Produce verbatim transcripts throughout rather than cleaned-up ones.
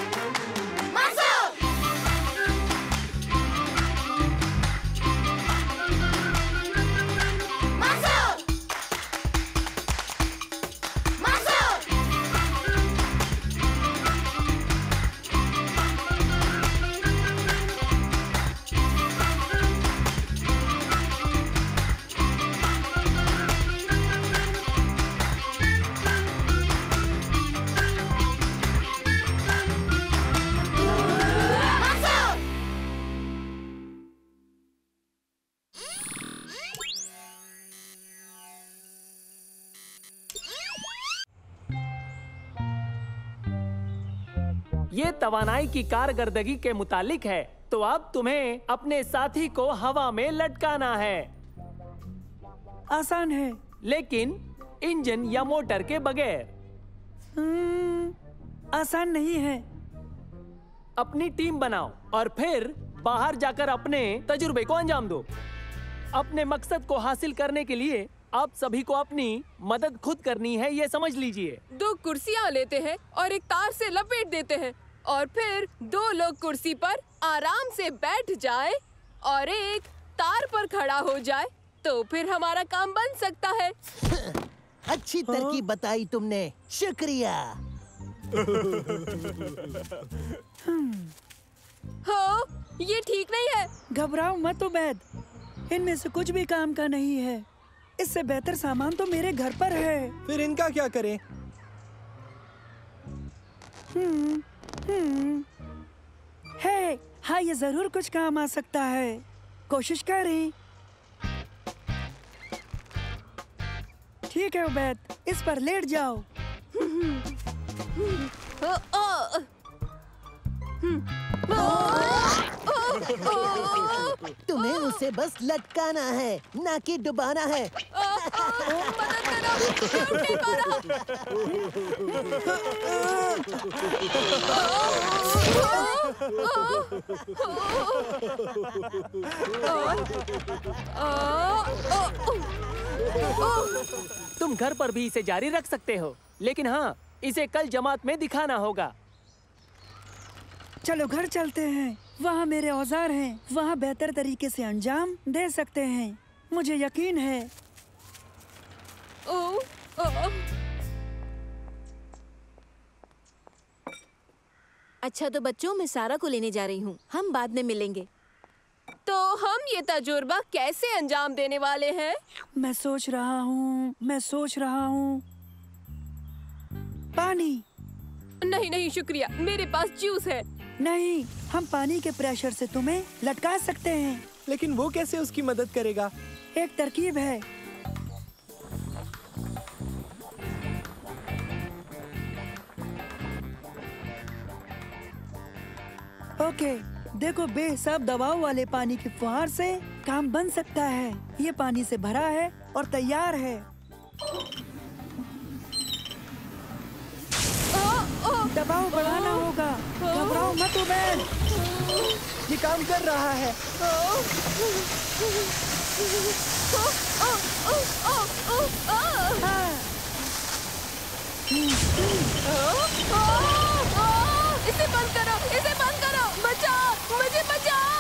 ये तवानाई की कारकर्दगी के मुतालिक है, तो अब तुम्हें अपने साथी को हवा में लटकाना है। आसान है, लेकिन इंजन या मोटर के बगैर। आसान नहीं है। अपनी टीम बनाओ और फिर बाहर जाकर अपने तजुर्बे को अंजाम दो। अपने मकसद को हासिल करने के लिए आप सभी को अपनी मदद खुद करनी है, ये समझ लीजिए। दो कुर्सियां लेते हैं और एक तार से लपेट देते हैं और फिर दो लोग कुर्सी पर आराम से बैठ जाए और एक तार पर खड़ा हो जाए, तो फिर हमारा काम बन सकता है। अच्छी तरकीब बताई तुमने, शुक्रिया। हो, ये ठीक नहीं है। घबराओ मत उबैद, इनमें से कुछ भी काम का नहीं है। इससे बेहतर सामान तो मेरे घर पर है। फिर इनका क्या करें? हम्म, हम्म। है, हाँ ये जरूर कुछ काम आ सकता है। कोशिश करें। ठीक है उबैद, इस पर लेट जाओ। तुम्हें उसे बस लटकाना है, ना कि डुबाना है। तुम घर पर भी इसे जारी रख सकते हो, लेकिन हाँ, इसे कल जमात में दिखाना होगा। चलो घर चलते हैं, वहाँ मेरे औजार हैं, वहाँ बेहतर तरीके से अंजाम दे सकते हैं, मुझे यकीन है। ओ, ओ। अच्छा तो बच्चों, मैं सारा को लेने जा रही हूँ, हम बाद में मिलेंगे। तो हम ये तजुर्बा कैसे अंजाम देने वाले हैं? मैं सोच रहा हूँ, मैं सोच रहा हूँ। पानी। नहीं नहीं शुक्रिया, मेरे पास जूस है। नहीं, हम पानी के प्रेशर से तुम्हें लटका सकते हैं। लेकिन वो कैसे उसकी मदद करेगा? एक तरकीब है। ओके, देखो बेहिसाब दबाव वाले पानी की फुहार से काम बन सकता है। ये पानी से भरा है और तैयार है। दबाव बढ़ाना होगा, घबराओ मत उबैद। ये काम कर रहा है। इसे बंद करो, इसे बंद करो, बचाओ, मुझे बचाओ।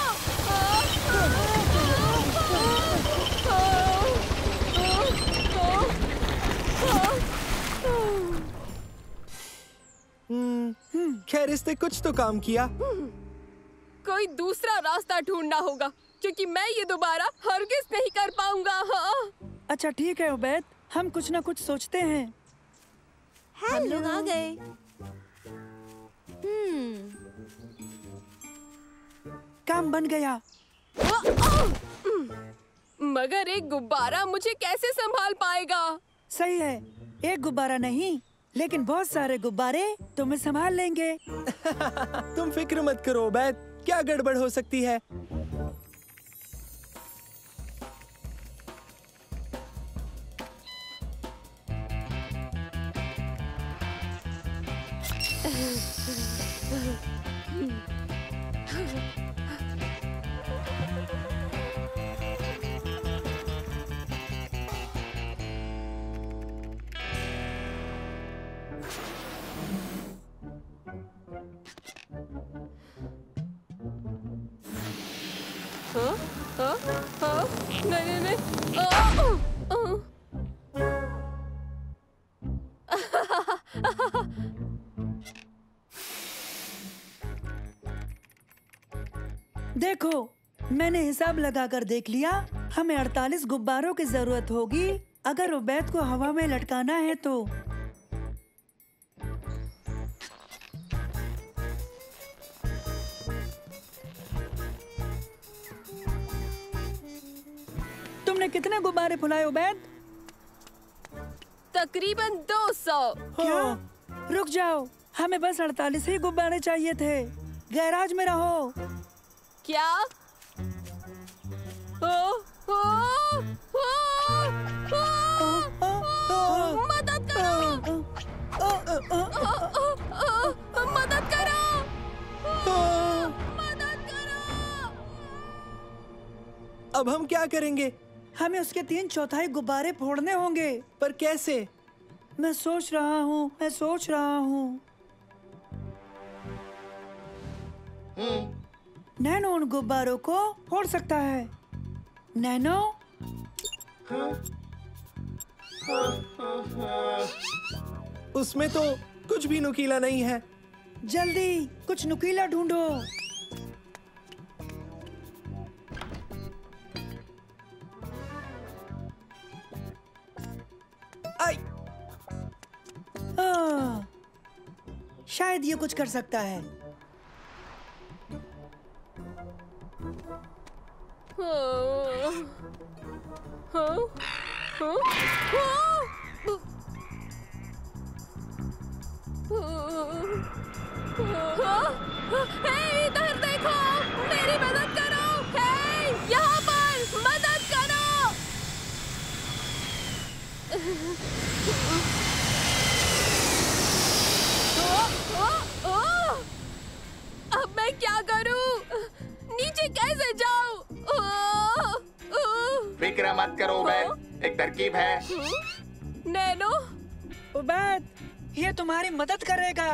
खैर, इसने कुछ तो काम किया। कोई दूसरा रास्ता ढूंढना होगा, क्योंकि मैं ये दोबारा हरगिज नहीं कर पाऊंगा। हाँ। अच्छा ठीक है उबैद, हम कुछ ना कुछ सोचते हैं। हम लोग आ गए। हम्म। काम बन गया। मगर एक गुब्बारा मुझे कैसे संभाल पाएगा? सही है, एक गुब्बारा नहीं, लेकिन बहुत सारे गुब्बारे तुम्हें संभाल लेंगे। तुम फिक्र मत करो उबैद, क्या गड़बड़ हो सकती है? हाँ? हाँ? हाँ? नहीं नहीं नहीं आ, आ, देखो, मैंने हिसाब लगाकर देख लिया। हमें अड़तालीस गुब्बारों की जरूरत होगी अगर उबैद को हवा में लटकाना है तो। तुमने कितने गुब्बारे फुलाए उबैद? तकरीबन दो सौ। क्या? रुक जाओ, हमें बस अड़तालीस ही गुब्बारे चाहिए थे। गैराज में रहो। क्या? ओ, ओ, ओ, ओ, मदद करो! ओ, ओ, ओ, मदद करो! मदद करो! अब हम क्या करेंगे? हमें उसके तीन चौथाई गुब्बारे फोड़ने होंगे। पर कैसे? मैं सोच रहा हूँ, मैं सोच रहा हूँ। नैनो उन गुब्बारों को फोड़ सकता है। नैनो? उसमें तो कुछ भी नुकीला नहीं है। जल्दी कुछ नुकीला ढूंढो। आई! आ, शायद ये कुछ कर सकता है। हाँ, हाँ, हाँ, हाँ, हे, इधर देखो, मेरी मदद करो, हे, यहाँ पर मदद करो। ओ, ओ, ओ, अब मैं क्या करूं? नीचे कैसे जाऊं? फिक्र मत करो उबैद, एक तरकीब है। नैनो? उबैद, ये तुम्हारी मदद करेगा।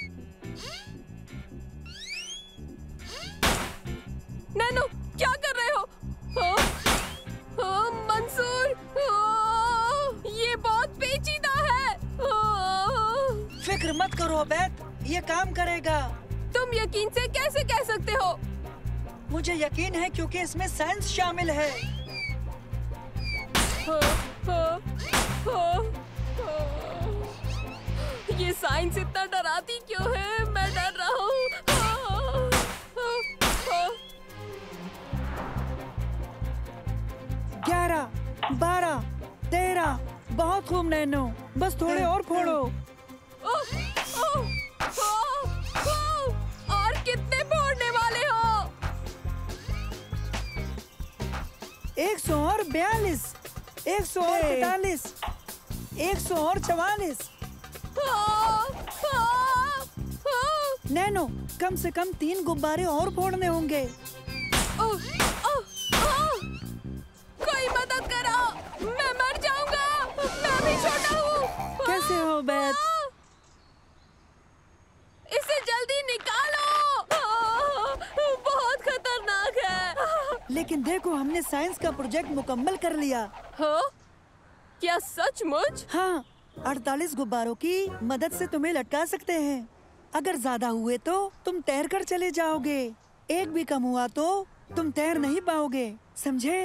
नैनो, क्या कर रहे हो? हाँ? हाँ, मंसूर, हाँ, ये बहुत पेचीदा है। हाँ। फिक्र मत करो उबैद, ये काम करेगा। तुम यकीन से कैसे कह सकते हो? मुझे यकीन है क्योंकि इसमें साइंस शामिल है। हाँ, हाँ, हाँ, हाँ। ये साइंस इतना डराती क्यों है? मैं डर रहा हूँ। हाँ, हाँ, हाँ। ग्यारह, बारह, तेरह, बहुत खूब नैनो, बस थोड़े और फोड़ो। ओह, ओह, ओह, ओह, और कितने फोड़ने वाले हो? एक सौ और बयालीस, एक सौ और पैतालीस, एक सौ और चवालीस। हाँ, हाँ, हाँ। नैनो, कम से कम तीन गुब्बारे और फोड़ने होंगे। ओह, ओह, ओह। कोई मदद करो, मैं मर जाऊंगा, मैं भी छोटा हूँ। कैसे हो उबैद? हाँ। इसे जल्दी निकालो, हाँ, बहुत खतरनाक है। लेकिन देखो, हमने साइंस का प्रोजेक्ट मुकम्मल कर लिया। हाँ? क्या सचमुच? हाँ, अड़तालीस गुब्बारों की मदद से तुम्हें लटका सकते हैं। अगर ज्यादा हुए तो तुम तैर कर चले जाओगे। एक भी कम हुआ तो तुम तैर नहीं पाओगे, समझे?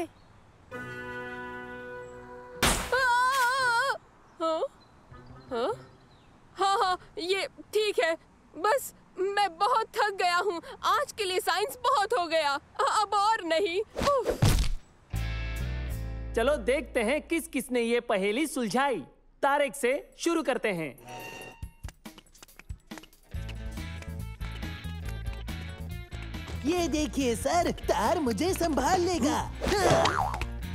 हाँ, हाँ, हाँ, हाँ, हाँ, ये ठीक है। बस मैं बहुत थक गया हूँ। आज के लिए साइंस बहुत हो गया, अब और नहीं। उफ। चलो देखते हैं किस किसने ये पहेली सुलझाई। तारिक से शुरू करते हैं। ये देखिए सर, तार मुझे संभाल लेगा। हाँ।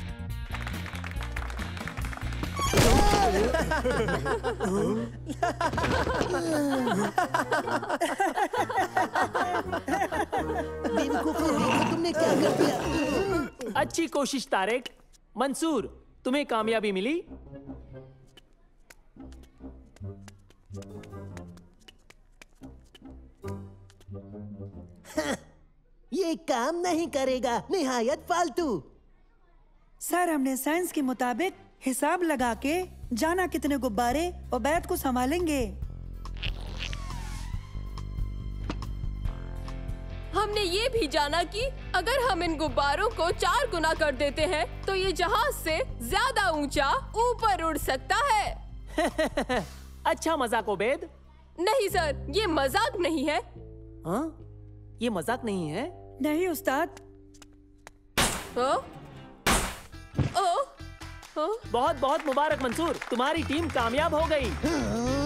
बेवकूफों, देखो तुमने क्या कर दिया। अच्छी कोशिश तारिक। मंसूर, तुम्हें कामयाबी मिली। ये ये काम नहीं करेगा, निहायत फालतू। सर, हमने साइंस के मुताबिक हिसाब लगा के जाना कितने गुब्बारे उबैद को संभालेंगे। हमने ये भी जाना कि अगर हम इन गुब्बारों को चार गुना कर देते हैं तो ये जहाज से ज्यादा ऊंचा ऊपर उड़ सकता है। अच्छा मजाक उबैद। नहीं सर, ये मजाक नहीं है। हाँ? ये मजाक नहीं है? नहीं उस्ताद। ओ? ओ? ओ? बहुत बहुत मुबारक मंसूर, तुम्हारी टीम कामयाब हो गई।